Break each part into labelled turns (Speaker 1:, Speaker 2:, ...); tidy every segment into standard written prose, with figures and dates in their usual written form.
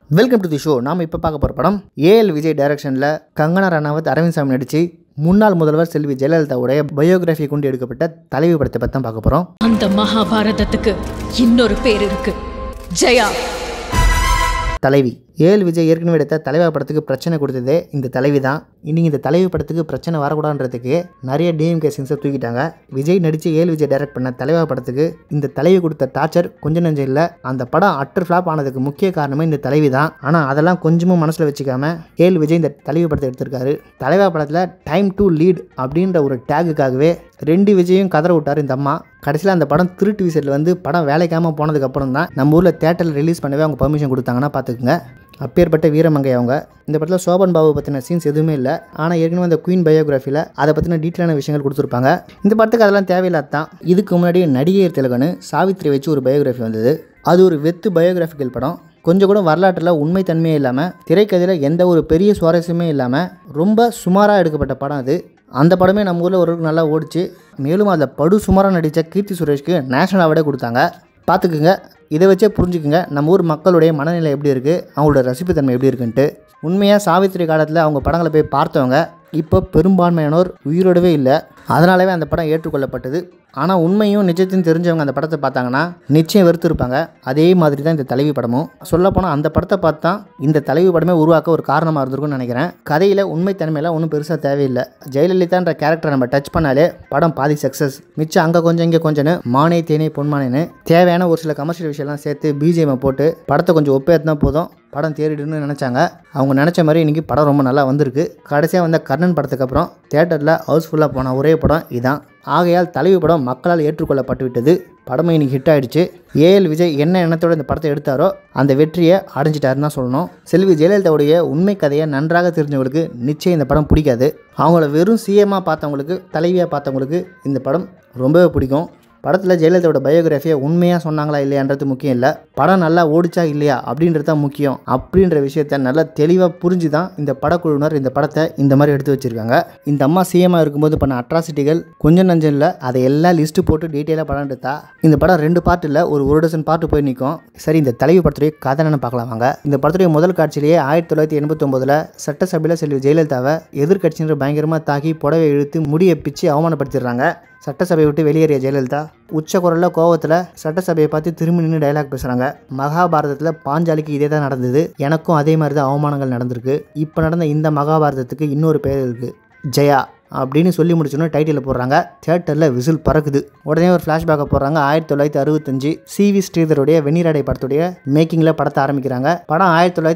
Speaker 1: Welcome to the show. நாம் இப்போ பார்க்க போகிற படம் ஏஎல் விஜய் டைரக்ஷனில் கங்கனா ரனாவத், அரவிந்த் சாமி நடித்து முன்னாள் முதல்வர் செல்வி ஜெயலலிதாவுடைய பயோகிராஃபி கொண்டு எடுக்கப்பட்ட தலைவி படத்தை பற்றி தான் பார்க்க போகிறோம்.
Speaker 2: அந்த மகாபாரதத்துக்கு இன்னொரு பேர் இருக்கு, ஜெயா.
Speaker 1: தலைவி ஏஎல் விஜய் ஏற்கனவே எடுத்த தலைவா படத்துக்கு பிரச்சனை கொடுத்ததே இந்த தலைவி தான். இன்னைக்கு இந்த தலைவி படத்துக்கு பிரச்சனை வரக்கூடாதுன்றதுக்கு நிறைய டிஎம்கே சீன்ஸை தூக்கிட்டாங்க. விஜய் நடித்து ஏஎல் விஜய் டைரக்ட் பண்ண தலைவா படத்துக்கு இந்த தலைவி கொடுத்த டார்ச்சர் கொஞ்சம் நெஞ்சம் இல்லை. அந்த படம் அட்டர் ஃப்ளாப் ஆனதுக்கு முக்கிய காரணமே இந்த தலைவி தான். ஆனால் அதெல்லாம் கொஞ்சமும் மனசில் வச்சுக்காம ஏஎல் விஜய் இந்த தலைவி படத்தை எடுத்திருக்காரு. தலைவா படத்தில் டைம் டு லீட் அப்படின்ற ஒரு டேகுக்காகவே 2 விஜயும் கதற விட்டார் இந்த அம்மா. கடைசியில் அந்த படம் திருட்டு விசிட்டில் வந்து படம் வேலைக்காமல் போனதுக்கப்புறம் தான் நம்ம ஊரில் தேட்டரில் ரிலீஸ் பண்ணவே அவங்க பர்மிஷன் கொடுத்தாங்கன்னா பார்த்துக்குங்க. அப்பேற்பட்ட வீரமங்கை அவங்க. இந்த படத்தில் சோபன் பாபு பற்றின சீன்ஸ் எதுவுமே இல்லை. ஆனால் ஏற்கனவே அந்த குயின் பயோகிராஃபியில் அதை பற்றின டீட்டெயிலான விஷயங்கள் கொடுத்துருப்பாங்க. இந்த படத்துக்கு அதெல்லாம் தேவையில்லாத தான். இதுக்கு முன்னாடி நடிகர் திலகன்னு சாவித்திரி வச்சு ஒரு பயோகிராஃபி வந்தது. அது ஒரு வெத்து பயோகிராஃபிக்கல் படம். கொஞ்சம் கூட வரலாற்றில் உண்மைத்தன்மையே இல்லாமல், திரைக்கதையில் எந்த ஒரு பெரிய சுவாரஸ்யமே இல்லாமல் ரொம்ப சுமாராக எடுக்கப்பட்ட படம் அது. அந்த படமே நம்ம ஊரில் ஒரு நல்லா ஓடிச்சு. மேலும் அதில் படு சுமாராக நடித்த கீர்த்தி சுரேஷ்க்கு நேஷனல் அவார்டே கொடுத்தாங்க. பார்த்துக்குங்க, இதை வச்சே புரிஞ்சுக்குங்க நம்ம ஊர் மக்களுடைய மனநிலை எப்படி இருக்குது, அவங்களோட ரசிப்புத்தன்மை எப்படி இருக்குன்ட்டு. உண்மையாக சாவித்திரி காலத்தில் அவங்க படங்களை போய் பார்த்தவங்க இப்போ பெரும்பான்மையானோர் உயிரோடவே இல்லை. அதனாலவே அந்த படம் ஏற்றுக்கொள்ளப்பட்டது. ஆனால் உண்மையும் நிஜத்தையும் தெரிஞ்சவங்க அந்த படத்தை பார்த்தாங்கன்னா நிச்சயம் வெறுத்திருப்பாங்க. அதே மாதிரி தான் இந்த தலைவி படமும். சொல்லப்போனால் அந்த படத்தை பார்த்தா இந்த தலைவி படமே உருவாக்க ஒரு காரணமாக இருந்திருக்கும்னு நினைக்கிறேன். கதையில் உண்மைத்தன்மையெல்லாம் ஒன்றும் பெருசாக தேவையில்லை. ஜெயலலிதான்ற கேரக்டரை நம்ம டச் பண்ணாலே படம் பாதி சக்ஸஸ். மிச்சம் அங்கே கொஞ்சம் இங்கே கொஞ்சம்னு மானே தேனே பொன்மானேன்னு தேவையான ஒரு சில கமர்ஷியல் விஷயம்லாம் சேர்த்து பிஜிஎம் போட்டு படத்தை கொஞ்சம் ஒப்பேற்றினா போதும், படம் தேறிடுன்னு நினச்சாங்க. அவங்க நினச்ச மாதிரி இன்றைக்கி படம் ரொம்ப நல்லா வந்திருக்கு. கடைசியாக வந்த கர்ணன் படத்துக்கு அப்புறம் தேட்டரில் ஹவுஸ்ஃபுல்லாக போன ஒரே படம் இதான். ஆகையால் தலைவி படம் மக்களால் ஏற்றுக்கொள்ளப்பட்டு விட்டது. படமும் இன்னைக்கு ஹிட் ஆகிடுச்சு. ஏஎல் விஜய் என்ன எண்ணத்தோடு இந்த படத்தை எடுத்தாரோ அந்த வெற்றியை அடைஞ்சிட்டாருன்னு தான் சொல்லணும். செல்வி ஜெயலலிதாவுடைய உண்மை கதையை நன்றாக தெரிஞ்சவங்களுக்கு நிச்சயம் இந்த படம் பிடிக்காது. அவங்கள வெறும் சிஎம்மாக பார்த்தவங்களுக்கு, தலைவியாக பார்த்தவங்களுக்கு இந்த படம் ரொம்பவே பிடிக்கும். படத்தில் ஜெயலலிதாவோட பயோகிராஃபியை உண்மையாக சொன்னாங்களா இல்லையான்றது முக்கியம் இல்லை, படம் நல்லா ஓடிச்சா இல்லையா அப்படின்றது தான் முக்கியம். அப்படின்ற விஷயத்த நல்லா தெளிவாக புரிஞ்சு தான் இந்த படக்குழுவினர் இந்த படத்தை இந்த மாதிரி எடுத்து வச்சுருக்காங்க. இந்த அம்மா சிஎம்மாக இருக்கும்போது பண்ண அட்ராசிட்டிகள் கொஞ்சம் நஞ்சம் இல்லை. அதை எல்லாம் லிஸ்ட்டு போட்டு டீட்டெயிலாக படம் எடுத்தா இந்த படம் 2 பார்ட் இல்லை, ஒரு டசன் பார்ட்டு போய் நிற்கும். சரி, இந்த தலைவி படத்துடைய கதை என்னன்னு பார்க்கலாம் வாங்க. இந்த படத்துடைய முதல் காட்சியிலேயே 1989 சட்டசபையில் செல்வி ஜெயலலிதாவை எதிர்கட்சியினர் பயங்கரமாக தாக்கி புடவை இழுத்து முடியை பிச்சு அவமானப்படுத்திடுறாங்க. சட்டசபையை விட்டு வெளியேறிய ஜெயலலிதா உச்ச குரலில் கோவத்தில் சட்டசபையை பார்த்து திரும்பி நின்று டைலாக் பேசுகிறாங்க. மகாபாரதத்தில் பாஞ்சாலிக்கு இதே தான் நடந்தது, எனக்கும் அதே மாதிரி தான் அவமானங்கள் நடந்திருக்கு. இப்போ நடந்த இந்த மகாபாரதத்துக்கு இன்னொரு பேர் இருக்குது, ஜெயா அப்படின்னு சொல்லி முடிச்சோன்னு டைட்டில் போடுறாங்க. தியேட்டரில் விசில் பறக்குது. உடனே ஒரு ஃப்ளாஷ்பேக்கை போடுறாங்க. 1965 சிவி ஸ்ரீதருடைய வெந்நீராடை படத்துடைய மேக்கிங்கில் படத்தை ஆரம்பிக்கிறாங்க. படம்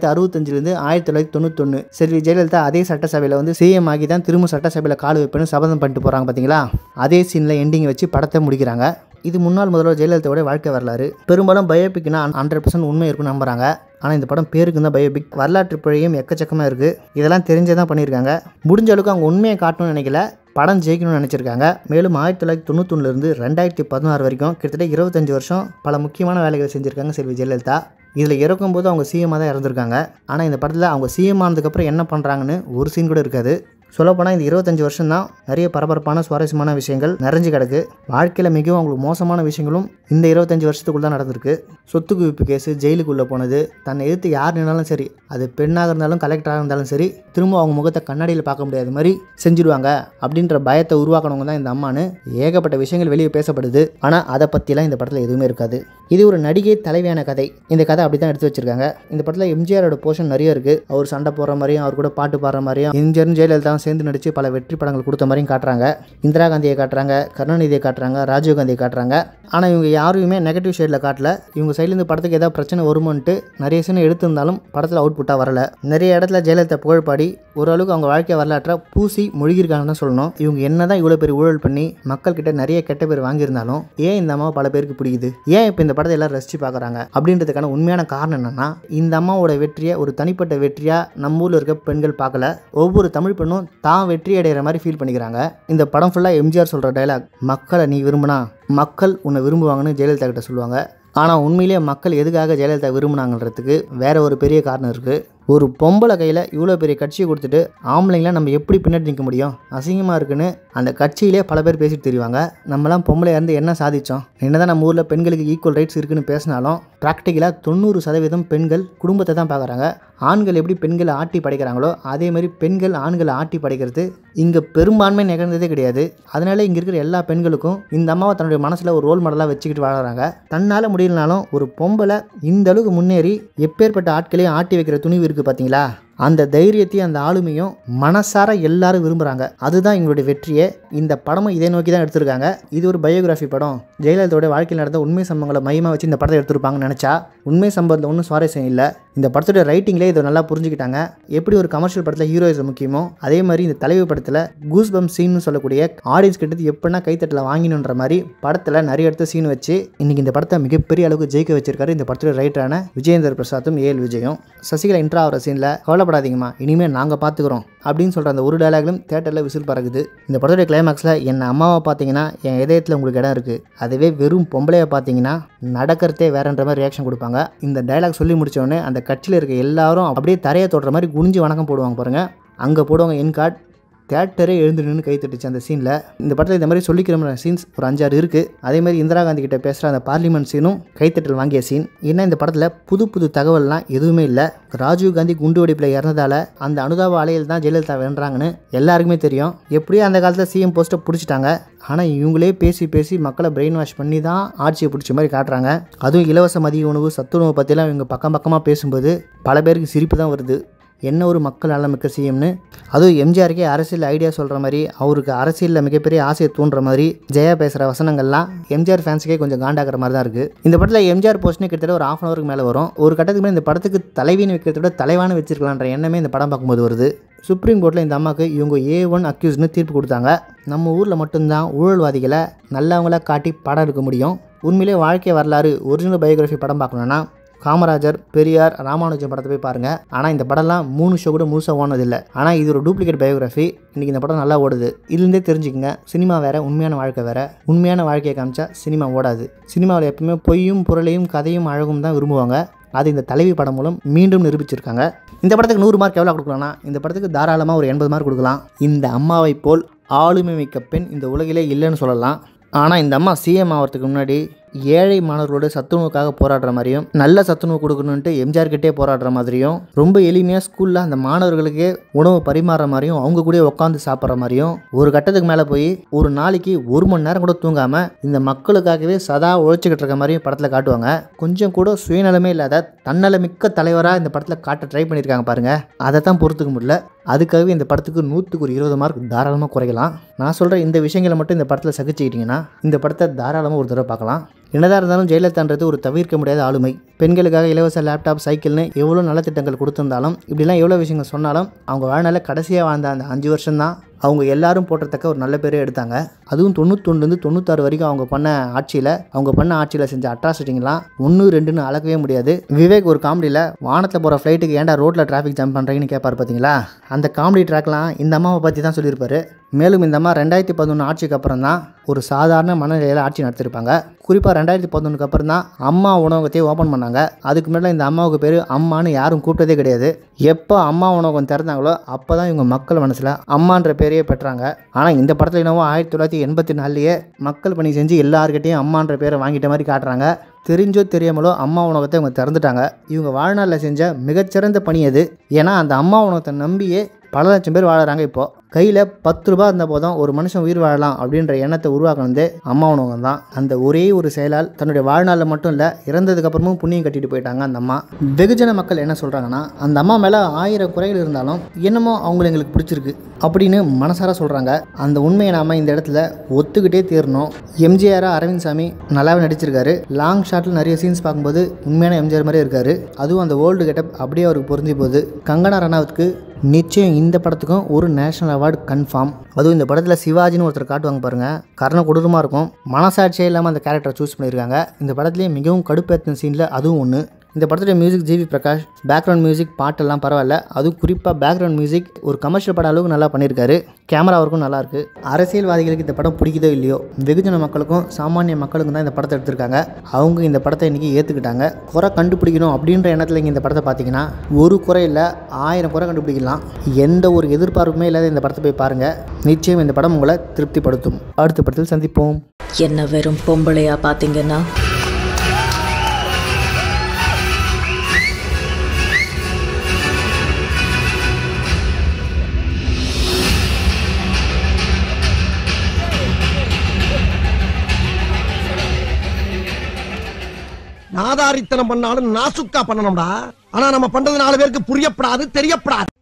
Speaker 1: 1965 1991 செல்வி ஜெயலலிதா அதே சட்டசபையில் வந்து சிஎம் ஆகி தான் திரும்ப சட்டசபையில் கால் வைப்பேன்னு சபதம் பண்ணிட்டு போகிறாங்க பார்த்தீங்களா. அதே சீனில் எண்டிங் வச்சு படத்தை முடிக்கிறாங்க. இது முன்னாள் முதல்வர் ஜெயலலிதாவோட வாழ்க்கை வரலாறு. பெரும்பாலும் பயோபிக்னா 100% உண்மை இருக்குன்னு நம்புறாங்க. ஆனால் இந்த படம் பேருக்கு தான் பயோபிக். வரலாற்று பிழையும் எக்கச்சக்கமாக இருக்குது. இதெல்லாம் தெரிஞ்சே தான் பண்ணியிருக்காங்க. முடிஞ்ச அளவுக்கு அவங்க உண்மையை காட்டணும்னு நினைக்கல, படம் ஜெயிக்கணும்னு நினச்சிருக்காங்க. மேலும் 1991 2016 வரைக்கும் கிட்டத்தட்ட 25 வருஷம் பல முக்கியமான வேலைகளை செஞ்சுருக்காங்க செல்வி ஜெயலலிதா. இதில் இறக்கும்போது அவங்க சிஎம்மாக தான் இறந்துருக்காங்க. ஆனால் இந்த படத்தில் அவங்க சிஎம் ஆனதுக்கப்புறம் என்ன பண்ணுறாங்கன்னு ஒரு சீன் கூட இருக்காது. சொல்லப்போனால் இந்த 25 வருஷம் தான் நிறைய பரபரப்பான சுவாரஸ்யமான விஷயங்கள் நிறைஞ்சு கிடக்கு. வாழ்க்கையில் மிகவும் அவங்களுக்கு மோசமான விஷயங்களும் இந்த 25 வருஷத்துக்குள்ள தான் நடந்திருக்கு. சொத்து குவிப்பு கேஸு, ஜெயிலுக்குள்ளே போனது, தன்னை எதிர்த்து யார் நின்னாலும் சரி, அது பெண்ணாக இருந்தாலும் கலெக்டராக இருந்தாலும் சரி, திரும்ப அவங்க முகத்தை கண்ணாடியில் பார்க்க முடியாத மாதிரி செஞ்சுடுவாங்க அப்படின்ற பயத்தை உருவாக்கணவங்க தான் இந்த அம்மானு ஏகப்பட்ட விஷயங்கள் வெளியே பேசப்படுது. ஆனால் அதை பற்றிலாம் இந்த படத்தில் எதுவுமே இருக்காது. இது ஒரு நடிகை தலைவியான கதை. இந்த கதை அப்படி தான் எடுத்து வச்சிருக்காங்க. இந்த படத்தில் எம்ஜிஆரோட போர்ஷன் நிறைய இருக்குது. அவர் சண்டை போடுற மாதிரியும் அவர் கூட பாட்டு பாடுற மாதிரியும் எம்ஜிஆர் ஜெயலலிதா சேர்ந்து நடித்து பல வெற்றி படங்கள் கொடுத்த மாதிரியும் காட்டுறாங்க. இந்திரா காந்தியை காட்டுறாங்க, கருணாநிதியை காட்டுறாங்க, ராஜீவ் காந்தியை காட்டுறாங்க. ஆனால் இவங்க யாருமே நெகட்டிவ் ஷேடில் காட்டல. இவங்க சைட்லேருந்து படத்துக்கு ஏதாவது பிரச்சனை வருமோன்ட்டு நிறைய சீன் எடுத்திருந்தாலும் படத்தில் அவுட்புட்டாக வரல. நிறைய இடத்துல ஜெயலலிதா புகழ்பாடி ஓரளவுக்கு அவங்க வாழ்க்கை வரலாற்றை பூசி மொழிகிருக்காங்கன்னு தான் சொல்லணும். இவங்க என்னதான் இவ்வளோ பேர் ஊழல் பண்ணி மக்கள்கிட்ட நிறைய கெட்ட பேர் வாங்கியிருந்தாலும் ஏன் இந்த அம்மாவை பல பேருக்கு பிடிக்குது, ஏன் இப்போ இந்த படத்தை எல்லாம் ரசித்து பார்க்குறாங்க அப்படின்றதுக்கான உண்மையான காரணம் என்னன்னா, இந்த அம்மாவோட வெற்றியை ஒரு தனிப்பட்ட வெற்றியாக நம்ம ஊரில் இருக்க பெண்கள் பார்க்கல. ஒவ்வொரு தமிழ் பெண்ணும் தான் வெற்றி அடைகிற மாதிரி ஃபீல் பண்ணிக்கிறாங்க. இந்த படம் ஃபுல்லாக எம்ஜிஆர் சொல்கிற டைலாக், மக்களை நீ விரும்பினா மக்கள் உன்னை விரும்புவாங்கன்னு ஜெயலலிதா கிட்ட சொல்லுவாங்க. ஆனால் உண்மையிலேயே மக்கள் எதுக்காக ஜெயலலிதா விரும்பினாங்கன்றதுக்கு வேற ஒரு பெரிய காரணம் இருக்குது. ஒரு பொம்பளை கையில் இவ்வளோ பெரிய கட்சியை கொடுத்துட்டு ஆம்பளைங்களாம் நம்ம எப்படி பின்னாடி நிற்க முடியும், அசிங்கமாக இருக்குன்னு அந்த கட்சியிலே பல பேர் பேசிட்டு தெரிவாங்க. நம்மலாம் பொம்பளையாக இருந்து என்ன சாதித்தோம், என்னதான் நம்ம ஊரில் பெண்களுக்கு ஈக்குவல் ரைட்ஸ் இருக்குன்னு பேசினாலும் ப்ராக்டிக்கலாக 90% பெண்கள் குடும்பத்தை தான் பார்க்குறாங்க. ஆண்கள் எப்படி பெண்களை ஆட்டி படைக்கிறாங்களோ அதே மாதிரி பெண்கள் ஆண்களை ஆட்டி படைக்கிறது இங்கே பெரும்பான்மை நிகழ்ந்ததே கிடையாது. அதனால இங்கே இருக்கிற எல்லா பெண்களுக்கும் இந்த அம்மாவை தன்னுடைய மனசில் ஒரு ரோல் மாடலாக வச்சுக்கிட்டு வாழறாங்க. தன்னால் முடியலனாலும் ஒரு பொம்பளை இந்த அளவுக்கு முன்னேறி எப்பேற்பட்ட ஆட்களையும் ஆட்டி வைக்கிற துணிவு இருக்குது பார்த்தீங்களா, அந்த தைரியத்தையும் அந்த ஆளுமையும் மனசார எல்லாரும் விரும்புகிறாங்க. அதுதான் எங்களுடைய வெற்றியே. இந்த படமும் இதை நோக்கி தான் எடுத்திருக்காங்க. இது ஒரு பயோகிராஃபி படம். ஜெயலலிதாவோட வாழ்க்கையில் நடந்த உண்மை சம்பவங்களை மையமாக வச்சு இந்த படத்தை எடுத்திருப்பாங்கன்னு நினச்சா உண்மை சம்பவத்தில் ஒன்றும் சுவாரஸ்யம் இல்லை. இந்த படத்தோட ரைட்டிங்லேயே இதை நல்லா புரிஞ்சுக்கிட்டாங்க. எப்படி ஒரு கமர்ஷியல் படத்தில் ஹீரோயிசம் முக்கியமோ அதே மாதிரி இந்த தலைவி படத்தில் கூஸ் பம்ப் சீன்னு சொல்லக்கூடிய ஆடியன்ஸ் கிட்ட எப்படின்னா கைத்தட்டில் வாங்கினுன்ற மாதிரி படத்தில் நிறைய இடத்த சீன் வச்சு இன்னைக்கு இந்த படத்தை மிகப்பெரிய அளவுக்கு ஜெயிக்க வச்சிருக்காரு இந்த படத்தோட ரைட்டரான விஜயேந்திர பிரசாத்தும் ஏஎல் விஜயும். சசிகலா இன்ட்ரா ஆகிற சீனில் கவலைப்படாதீங்கம்மா, இனிமேல் நாங்கள் பார்த்துக்குறோம் அப்படின்னு சொல்கிற அந்த ஒரு டயலாக்லும் தேட்டரில் விசில் பறக்குது. இந்த படத்தோட கிளைமாக்ஸில் என் அம்மாவை பார்த்தீங்கன்னா என் இதயத்தில் உங்களுக்கு இடம் இருக்குது, அதுவே வெறும் பொம்பளையை பார்த்தீங்கன்னா நடக்கிறதே வேறன்ற மாதிரி ரியாக்ஷன் கொடுப்பாங்க. இந்த டயலாக் சொல்லி முடித்தோடனே அந்த கட்சியில் இருக்க எல்லாரும் அப்படியே தரையை தொடுற மாதிரி குனிஞ்சு வணக்கம் போடுவாங்க பாருங்கள். அங்கே போடுவாங்க என் கார்டு. தேட்டரே எழுந்து நின்று கை தட்டுச்சு அந்த சீனில். இந்த படத்தில் இந்த மாதிரி சொல்லிக்கிற சீன்ஸ் ஒரு 5-6 இருக்குது. அதே மாதிரி இந்திரா காந்தி கிட்ட பேசுகிற அந்த பார்லிமெண்ட் சீனும் கைத்தட்டல் வாங்கிய சீன். ஏன்னா இந்த படத்தில் புது புது தகவல்லாம் எதுவுமே இல்லை. ராஜீவ் காந்தி குண்டு வெடிப்பில் இறந்ததால் அந்த அனுதாப அலையில் தான் ஜெயலலிதா வென்றாங்கன்னு எல்லாருக்குமே தெரியும். எப்படியோ அந்த காலத்தில் சிஎம் போஸ்ட்டை பிடிச்சிட்டாங்க. ஆனால் இவங்களே பேசி பேசி மக்களை பிரெயின் வாஷ் பண்ணி தான் ஆட்சியை பிடிச்ச மாதிரி காட்டுறாங்க. அதுவும் இலவச மதிய உணவு சத்துணவு பற்றிலாம் இவங்க பக்கமாக பேசும்போது பல பேருக்கு சிரிப்பு தான் வருது. என்ன ஒரு மக்கள் நலமிக்க சிஎம்னு. அதுவும் எம்ஜிஆருக்கே அரசியல் ஐடியா சொல்கிற மாதிரி அவருக்கு அரசியலில் மிகப்பெரிய ஆசையை தூண்டுற மாதிரி ஜெயா பேசுகிற வசனங்கள்லாம் எம்ஜிஆர் ஃபேன்ஸுக்கே கொஞ்சம் காண்டாகிற மாதிரி தான் இருக்குது. இந்த படத்தில் எம்ஜிஆர் போஸ்ட்னு கிட்டத்தட்ட ஒரு 1/2 ஹவருக்கு மேலே வரும். ஒரு கட்டத்துக்கு மேலே இந்த படத்துக்கு தலைவின்னு வைக்கிறத விட தலைவானு வச்சிருக்கலான்ற எண்ணமே இந்த படம் பார்க்கும்போது வருது. சுப்ரீம் கோர்ட்டில் இந்த அம்மாவுக்கு இவங்க A1 அக்யூஸ்னு தீர்ப்பு கொடுத்தாங்க. நம்ம ஊரில் மட்டும்தான் ஊழல்வாதிகளை நல்லவங்கள காட்டி படம் எடுக்க முடியும். உண்மையிலே வாழ்க்கை வரலாறு ஒரிஜினல் பயோகிராஃபி படம் பார்க்கணுன்னா காமராஜர், பெரியார், ராமானுஜம் படத்தை போய் பாருங்கள். ஆனால் இந்த படம்லாம் 3 ஷோ கூட முழுசாக ஓனதில்லை. ஆனால் இது ஒரு டூப்ளிகேட் பயோகிராஃபி. இன்றைக்கி இந்த படம் நல்லா ஓடுது. இதுலேருந்தே தெரிஞ்சுக்கங்க, சினிமா வேறு, உண்மையான வாழ்க்கை வேறு. உண்மையான வாழ்க்கையை காமிச்சா சினிமா ஓடாது. சினிமாவில் எப்பவுமே பொய்யும் பொருளையும் கதையும் அழகும் தான் விரும்புவாங்க. அது இந்த தலைவி படம் மூலம் மீண்டும் நிரூபிச்சிருக்காங்க. இந்த படத்துக்கு 100 மார்க் எவ்வளோ கொடுக்கலாம்னா இந்த படத்துக்கு தாராளமாக ஒரு 80 மார்க் கொடுக்கலாம். இந்த அம்மாவை போல் ஆளுமை மிக்க பெண் இந்த உலகிலே இல்லைன்னு சொல்லலாம். ஆனால் இந்த அம்மா சிஎம் ஆகிறதுக்கு முன்னாடி ஏழை மாணவர்களோட சத்துணவுக்காக போராடுற மாதிரியும் நல்ல சத்துணவு கொடுக்கணுன்ட்டு எம்ஜிஆர் கிட்டே போராடுற மாதிரியும் ரொம்ப எளிமையாக ஸ்கூலில் அந்த மாணவர்களுக்கே உணவு பரிமாறுற மாதிரியும் அவங்க கூட உட்காந்து சாப்பிட்ற மாதிரியும் ஒரு கட்டத்துக்கு மேலே போய் ஒரு நாளைக்கு 1 மணி நேரம் கூட தூங்காமல் இந்த மக்களுக்காகவே சதா உழைச்சிக்கிட்டு இருக்க மாதிரியும் படத்தில் காட்டுவாங்க. கொஞ்சம் கூட சுயநலமே இல்லாத தன்னலமிக்க தலைவராக இந்த படத்தில் காட்ட ட்ரை பண்ணியிருக்காங்க பாருங்கள். அதை தான் பொறுத்துக்க முடியல. அதுக்காகவே இந்த படத்துக்கு 100க்கு 20 மார்க் தாராளமாக குறைக்கலாம். நான் சொல்கிற இந்த விஷயங்களை மட்டும் இந்த படத்தில் சகிச்சுக்கிட்டிங்கன்னா இந்த படத்தை தாராளமாக ஒரு தடவை பார்க்கலாம். என்னதான் இருந்தாலும் ஜெயலலிதான்றது ஒரு தவிர்க்க முடியாத ஆளுமை. பெண்களுக்காக இலவச லேப்டாப், சைக்கிள்னு எவ்வளோ நலத்திட்டங்கள் கொடுத்திருந்தாலும் இப்படிலாம் எவ்வளோ விஷயங்கள் சொன்னாலும் அவங்க வாழ்நாளில் கடைசியாக வாழ்ந்த அந்த 5 வருஷம்தான் அவங்க எல்லாரும் போட்டத்தக்க ஒரு நல்ல பேரே எடுத்தாங்க. அதுவும் 91 96 வரைக்கும் அவங்க பண்ண ஆட்சியில் செஞ்ச அட்ராசிட்டிங்கெலாம் 1 2ன்னு அளக்கவே முடியாது. விவேக் ஒரு காமெடியில் வானத்தில் போகிற ஃப்ளைட்டுக்கு ஏன்டா ரோட்டில் டிராஃபிக் ஜாம் பண்ணுறீங்கன்னு கேட்பார் பார்த்தீங்களா. அந்த காமெடி ட்ராக்லாம் இந்த அம்மாவை பற்றி தான் சொல்லியிருப்பார். மேலும் இந்த அம்மா 2011 ஆட்சிக்கு அப்புறம் தான் ஒரு சாதாரண மனநிலையில் ஆட்சி நடத்திருப்பாங்க. குறிப்பாக 2011க்கு அப்புறம் தான் அம்மா உணவகத்தையே ஓப்பன் பண்ணாங்க. அதுக்கு முன்னாடி இந்த அம்மாவுக்கு பேர் அம்மானு யாரும் கூப்பிட்டதே கிடையாது. எப்போ அம்மா உணவகம் திறந்தாங்களோ அப்போ தான் இவங்க மக்கள் மனசில் அம்மான்ற பேரையே பெற்றாங்க. ஆனால் இந்த படத்தில் என்னவோ 1984லேயே மக்கள் பணி செஞ்சு எல்லாருக்கிட்டையும் அம்மான்ற பேரை வாங்கிட்ட மாதிரி காட்டுறாங்க. தெரிஞ்சோ தெரியாமலோ அம்மா உணவகத்தை இவங்க திறந்துட்டாங்க. இவங்க வாழ்நாளில் செஞ்ச மிகச்சிறந்த பணி அது. ஏன்னா அந்த அம்மா உணவகத்தை நம்பியே பல லட்சம் பேர் வாழறாங்க. இப்போது கையில் 10 ரூபா இருந்த போதும் ஒரு மனுஷன் உயிர் வாழலாம் அப்படின்ற எண்ணத்தை உருவாக்குனதே அம்மா உணவகம் தான். அந்த ஒரே ஒரு செயலால் தன்னுடைய வாழ்நாளில் மட்டும் இல்லை இறந்ததுக்கப்புறமும் புண்ணியம் கட்டிட்டு போயிட்டாங்க அந்த அம்மா. வெகுஜன மக்கள் என்ன சொல்கிறாங்கன்னா அந்த அம்மா மேலே 1000 குறைகள் இருந்தாலும் என்னமோ அவங்களை எங்களுக்கு பிடிச்சிருக்கு அப்படின்னு மனசார சொல்கிறாங்க. அந்த உண்மையை நாம் இந்த இடத்துல ஒத்துக்கிட்டே தீரணும். எம்ஜிஆர் அரவிந்த் சாமி நல்லாவே நடிச்சிருக்காரு. லாங் ஷாட்டில் நிறைய சீன்ஸ் பார்க்கும்போது உண்மையான எம்ஜிஆர் மாதிரியே இருக்காரு. அதுவும் அந்த ஓல்டு கெட்டப் அப்படியே அவருக்கு பொருந்தி போகுது. கங்கனா ரனாவத்துக்கு நிச்சயம் இந்த படத்துக்கும் ஒரு நேஷனல் அவார்டு கன்ஃபார்ம். அதுவும் இந்த படத்தில் சிவாஜின்னு ஒருத்தர் காட்டுவாங்க பாருங்கள். கர்ண கொடூரமாக இருக்கும். மனசாட்சியே இல்லாமல் அந்த கேரக்டரை சூஸ் பண்ணியிருக்காங்க. இந்த படத்துலேயே மிகவும் கடுப்பேற்றின சீனில் அதுவும் ஒன்று. இந்த படத்துடைய music GV Prakash, background music பாட்டெல்லாம் பரவாயில்ல. அதுவும் குறிப்பாக பேக்ரவுண்ட் மியூசிக் ஒரு கமர்ஷியல் படம் அளவுக்கு நல்லா பண்ணியிருக்காரு. கேமரா ஒர்க்கும் நல்லாயிருக்கு. அரசியல்வாதிகளுக்கு இந்த படம் பிடிக்குதோ இல்லையோ, வெகுஜன மக்களுக்கும் சாமானிய மக்களுக்கும் தான் இந்த படத்தை எடுத்திருக்காங்க. அவங்க இந்த படத்தை இன்றைக்கி ஏற்றுக்கிட்டாங்க. குறை கண்டுபிடிக்கணும் அப்படின்ற எண்ணத்தில் இங்கே இந்த படத்தை பார்த்தீங்கன்னா ஒரு குறை இல்லை 1000 குறை கண்டுபிடிக்கலாம். எந்த ஒரு எதிர்பார்ப்புமே இல்லாத இந்த படத்தை போய் பாருங்கள். நிச்சயம் இந்த படம் உங்களை திருப்திப்படுத்தும். அடுத்த படத்தில் சந்திப்போம்.
Speaker 2: என்ன வெறும் பொம்பளையா பார்த்தீங்கன்னா
Speaker 3: நாதாரித்தனம் பண்ணாலும் நாசுக்கா பண்ணணும்டா. ஆனா நம்ம பண்றது 4 பேருக்கு புரியப்படாது, தெரியப்படாது.